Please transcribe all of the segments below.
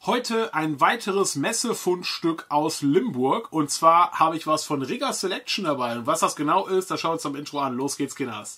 Heute ein weiteres Messefundstück aus Limburg. Und zwar habe ich was von Riga Selection dabei. Und was das genau ist, das schauen wir uns am Intro an. Los geht's, Kinders.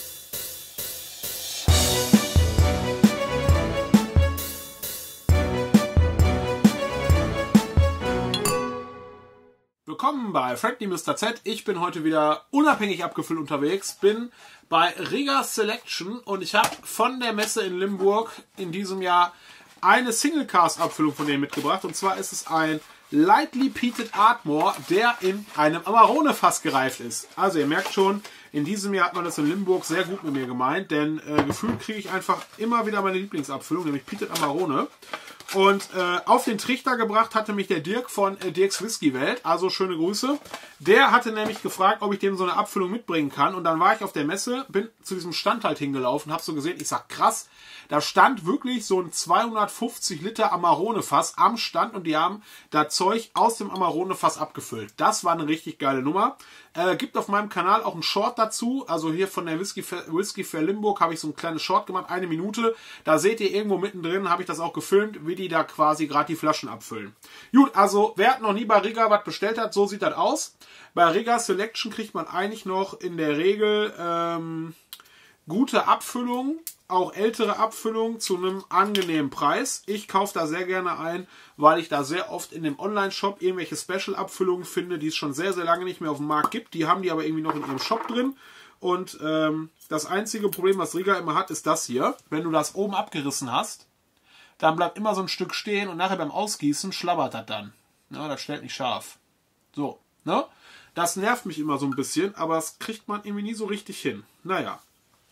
Willkommen bei Frankly Mr. Z. Ich bin heute wieder unabhängig abgefüllt unterwegs. Bin bei Riga Selection und ich habe von der Messe in Limburg in diesem Jahr eine Single-Cast-Abfüllung von denen mitgebracht. Und zwar ist es ein Lightly Peated Ardmore, der in einem Amarone-Fass gereift ist. Also ihr merkt schon, in diesem Jahr hat man das in Limburg sehr gut mit mir gemeint, denn gefühlt kriege ich einfach immer wieder meine Lieblingsabfüllung, nämlich Peated Amarone. Und auf den Trichter gebracht hatte mich der Dirk von Dirks Whisky Welt, also schöne Grüße. Der hatte nämlich gefragt, ob ich dem so eine Abfüllung mitbringen kann. Und dann war ich auf der Messe, bin zu diesem Stand halt hingelaufen, habe so gesehen, ich sag krass, da stand wirklich so ein 250 Liter Amarone-Fass am Stand und die haben das Zeug aus dem Amarone-Fass abgefüllt. Das war eine richtig geile Nummer. Gibt auf meinem Kanal auch einen Short dazu, also hier von der Whisky Fair Limburg habe ich so ein kleines Short gemacht, 1 Minute. Da seht ihr irgendwo mittendrin, habe ich das auch gefilmt, wie die da quasi gerade die Flaschen abfüllen. Gut, also wer noch nie bei Riga was bestellt hat, so sieht das aus. Bei Riga Selection kriegt man eigentlich noch in der Regel gute Abfüllungen, auch ältere Abfüllungen zu einem angenehmen Preis. Ich kaufe da sehr gerne ein, weil ich da sehr oft in dem Online-Shop irgendwelche Special-Abfüllungen finde, die es schon sehr, sehr lange nicht mehr auf dem Markt gibt. Die haben die aber irgendwie noch in ihrem Shop drin. Und das einzige Problem, was Riga immer hat, ist das hier. Wenn du das oben abgerissen hast, dann bleibt immer so ein Stück stehen und nachher beim Ausgießen schlabbert das dann. Ja, das stellt nicht scharf. So, ne? Das nervt mich immer so ein bisschen, aber das kriegt man irgendwie nie so richtig hin. Naja.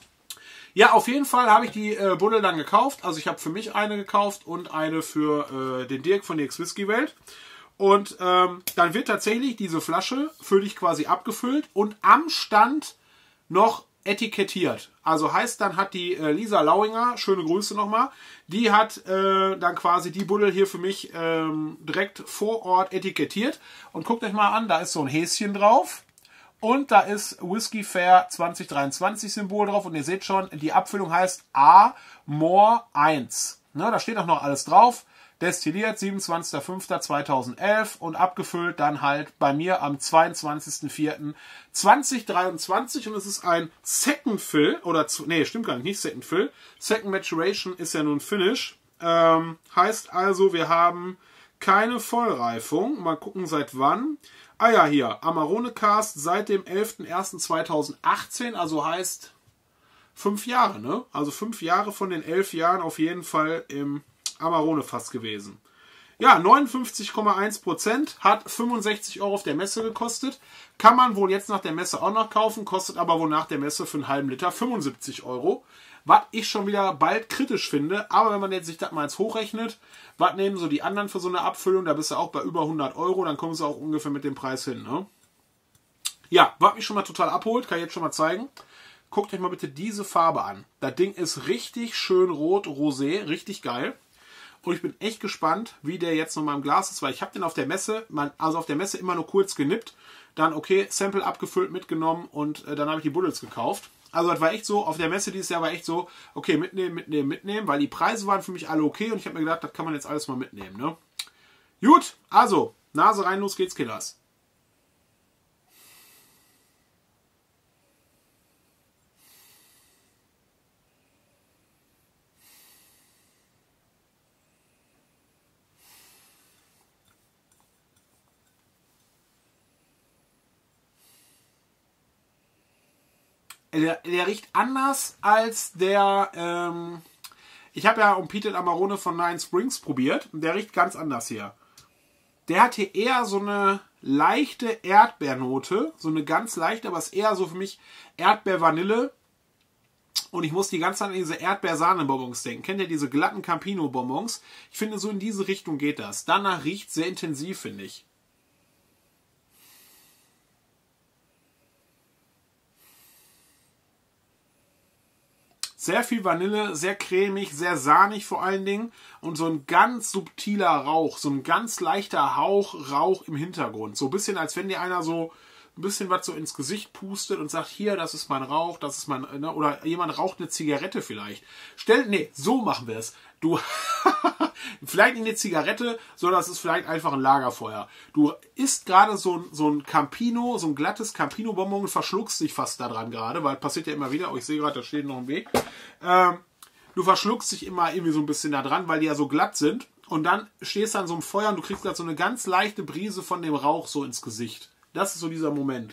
Ja, auf jeden Fall habe ich die Buddel dann gekauft. Also ich habe für mich eine gekauft und eine für den Dirk von Dirks Whisky Welt. Und dann wird tatsächlich diese Flasche für dich quasi abgefüllt und am Stand noch etikettiert. Also heißt, dann hat die Lisa Lauinger, schöne Grüße nochmal, die hat dann quasi die Buddel hier für mich direkt vor Ort etikettiert. Und guckt euch mal an, da ist so ein Häschen drauf. Und da ist Whisky Fair 2023 Symbol drauf. Und ihr seht schon, die Abfüllung heißt A-More 1. Ne, da steht auch noch alles drauf. Destilliert 27.05.2011 und abgefüllt dann halt bei mir am 22.04.2023. Und es ist ein Second Fill, oder, nee, stimmt gar nicht, nicht Second Fill. Second Maturation ist ja nun Finish. Heißt also, wir haben keine Vollreifung. Mal gucken, seit wann. Ah ja, hier, Amarone Cast seit dem 11.01.2018, also heißt 5 Jahre, ne? Also 5 Jahre von den 11 Jahren auf jeden Fall im Amarone-Fass gewesen. Ja, 59,1%, hat 65 € auf der Messe gekostet. Kann man wohl jetzt nach der Messe auch noch kaufen, kostet aber wohl nach der Messe für einen halben Liter 75 €. Was ich schon wieder bald kritisch finde, aber wenn man jetzt sich das mal jetzt hochrechnet, was nehmen so die anderen für so eine Abfüllung, da bist du auch bei über 100 €, dann kommen sie auch ungefähr mit dem Preis hin, ne? Ja, was mich schon mal total abholt, kann ich jetzt schon mal zeigen. Guckt euch mal bitte diese Farbe an. Das Ding ist richtig schön rot, rosé, richtig geil. Und ich bin echt gespannt, wie der jetzt nochmal im Glas ist, weil ich habe den auf der Messe, also auf der Messe immer nur kurz genippt, dann okay, Sample abgefüllt, mitgenommen und dann habe ich die Buddels gekauft. Also das war echt so, auf der Messe dieses Jahr war echt so, okay, mitnehmen, mitnehmen, mitnehmen, weil die Preise waren für mich alle okay und ich habe mir gedacht, das kann man jetzt alles mal mitnehmen, ne? Gut, also, Nase rein, los geht's, Killers. Der riecht anders als der, ich habe ja Peated Amarone von Nine Springs probiert. Der riecht ganz anders hier. Der hat hier eher so eine leichte Erdbeernote. So eine ganz leichte, aber es ist eher so für mich Erdbeer-Vanille. Und ich muss die ganze Zeit an diese Erdbeer-Sahne-Bonbons denken. Kennt ihr diese glatten Campino-Bonbons? Ich finde, so in diese Richtung geht das. Danach riecht sehr intensiv, finde ich. Sehr viel Vanille, sehr cremig, sehr sahnig vor allen Dingen und so ein ganz subtiler Rauch, so ein ganz leichter Rauch im Hintergrund. So ein bisschen, als wenn dir einer so ein bisschen was so ins Gesicht pustet und sagt, hier, das ist mein Rauch, das ist mein, ne, oder jemand raucht eine Zigarette vielleicht. So machen wir es. Du, vielleicht nicht eine Zigarette, sondern es ist vielleicht einfach ein Lagerfeuer. Du isst gerade so ein Campino, so ein glattes Campino-Bonbon und verschluckst dich fast daran gerade, weil passiert ja immer wieder, oh, ich sehe gerade, da steht noch ein Weg. Du verschluckst dich immer irgendwie so ein bisschen da dran, weil die ja so glatt sind. Und dann stehst du an so einem Feuer und du kriegst gerade so eine ganz leichte Brise von dem Rauch so ins Gesicht. Das ist so dieser Moment.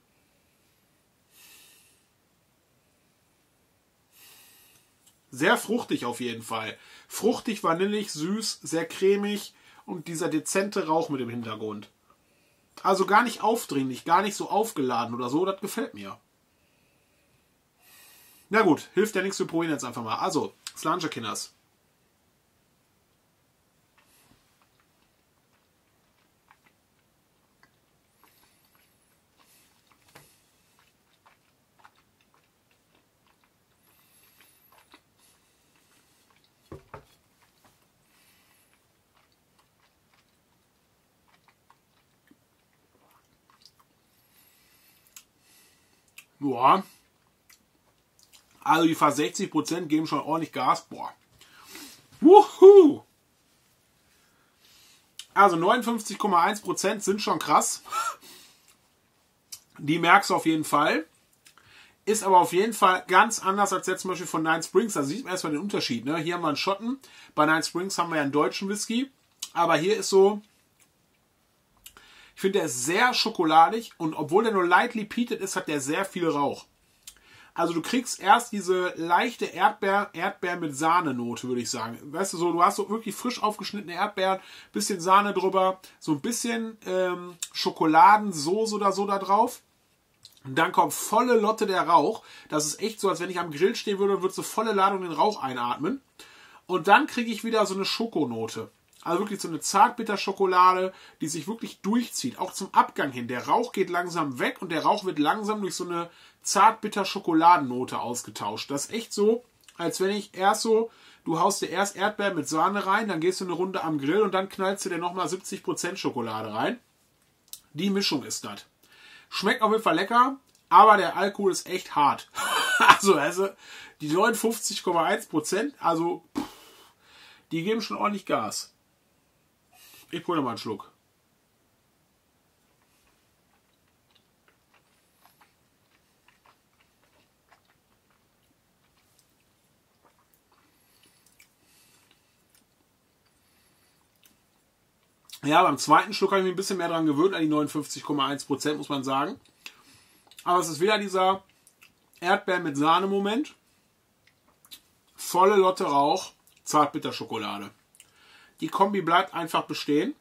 Sehr fruchtig auf jeden Fall. Fruchtig, vanillig, süß, sehr cremig und dieser dezente Rauch mit dem Hintergrund. Also gar nicht aufdringlich, gar nicht so aufgeladen oder so, das gefällt mir. Na gut, hilft ja nichts, wir probieren jetzt einfach mal. Also, Sláinte Kinders. Boah. Also die fast 60% geben schon ordentlich Gas. Boah. Wuhu! Also 59,1% sind schon krass. Die merkst du auf jeden Fall. Ist aber auf jeden Fall ganz anders als jetzt zum Beispiel von Nine Springs. Da sieht man erstmal den Unterschied. Ne? Hier haben wir einen Schotten. Bei Nine Springs haben wir ja einen deutschen Whisky. Aber hier ist so... Ich finde, der ist sehr schokoladig und obwohl der nur lightly peated ist, hat der sehr viel Rauch. Also du kriegst erst diese leichte Erdbeer mit Sahnenote, würde ich sagen. Weißt du, so, du hast so wirklich frisch aufgeschnittene Erdbeeren, bisschen Sahne drüber, so ein bisschen Schokoladensoße oder so da drauf. Und dann kommt volle Lotte der Rauch. Das ist echt so, als wenn ich am Grill stehen würde und würde so volle Ladung den Rauch einatmen. Und dann kriege ich wieder so eine Schokonote. Also wirklich so eine Zartbitterschokolade, die sich wirklich durchzieht. Auch zum Abgang hin. Der Rauch geht langsam weg und der Rauch wird langsam durch so eine Zartbitter-Schokoladennote ausgetauscht. Das ist echt so, als wenn ich erst so, du haust dir erst Erdbeeren mit Sahne rein, dann gehst du eine Runde am Grill und dann knallst du dir nochmal 70% Schokolade rein. Die Mischung ist das. Schmeckt auf jeden Fall lecker, aber der Alkohol ist echt hart. also die 59,1%, also die geben schon ordentlich Gas. Ich probiere mal einen Schluck. Ja, beim zweiten Schluck habe ich mich ein bisschen mehr daran gewöhnt, an die 59,1%, muss man sagen. Aber es ist wieder dieser Erdbeer mit Sahne-Moment. Volle Lotte Rauch, Zartbitterschokolade. Die Kombi bleibt einfach bestehen.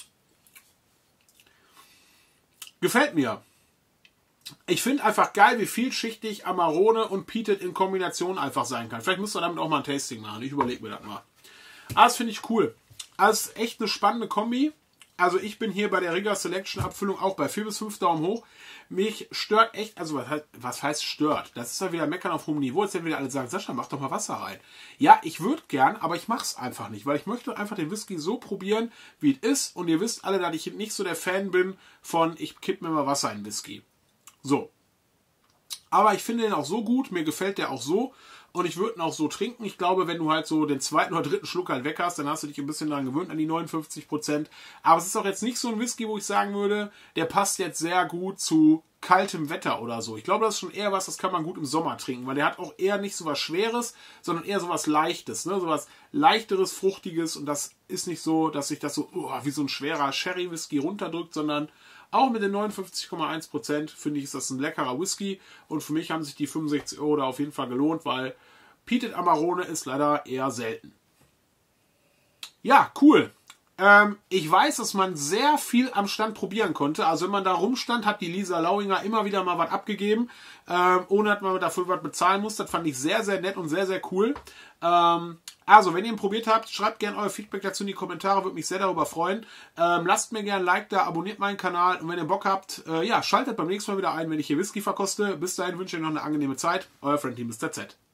Gefällt mir. Ich finde einfach geil, wie vielschichtig Amarone und Peated in Kombination einfach sein kann. Vielleicht müsst ihr damit auch mal ein Tasting machen. Ich überlege mir das mal. Aber das finde ich cool. Also echt eine spannende Kombi. Also ich bin hier bei der Riga Selection Abfüllung auch bei 4 bis 5 Daumen hoch. Mich stört echt, also was heißt stört? Das ist ja wieder Meckern auf hohem Niveau. Jetzt werden wieder alle sagen, Sascha, mach doch mal Wasser rein. Ja, ich würde gern, aber ich mache es einfach nicht, weil ich möchte einfach den Whisky so probieren, wie es ist. Und ihr wisst alle, dass ich nicht so der Fan bin von, ich kipp mir mal Wasser in Whisky. So. Aber ich finde den auch so gut, mir gefällt der auch so. Und ich würde ihn auch so trinken. Ich glaube, wenn du halt so den zweiten oder dritten Schluck halt weg hast, dann hast du dich ein bisschen daran gewöhnt, an die 59%. Aber es ist auch jetzt nicht so ein Whisky, wo ich sagen würde, der passt jetzt sehr gut zu kaltem Wetter oder so. Ich glaube, das ist schon eher was, das kann man gut im Sommer trinken, weil der hat auch eher nicht so was Schweres, sondern eher so was Leichtes, ne? So was Leichteres, Fruchtiges. Und das ist nicht so, dass sich das so wie so ein schwerer Sherry-Whisky runterdrückt, sondern auch mit den 59,1% finde ich, ist das ein leckerer Whisky. Und für mich haben sich die 65 € da auf jeden Fall gelohnt, weil Peated Amarone ist leider eher selten. Ja, cool. Ich weiß, dass man sehr viel am Stand probieren konnte. Also wenn man da rumstand, hat die Lisa Lauinger immer wieder mal was abgegeben, ohne dass man dafür was bezahlen muss. Das fand ich sehr, sehr nett und sehr, sehr cool. Also, wenn ihr ihn probiert habt, schreibt gerne euer Feedback dazu in die Kommentare, würde mich sehr darüber freuen. Lasst mir gerne ein Like da, abonniert meinen Kanal und wenn ihr Bock habt, ja, schaltet beim nächsten Mal wieder ein, wenn ich hier Whisky verkoste. Bis dahin wünsche ich euch noch eine angenehme Zeit. Euer Friendly Mr. Z.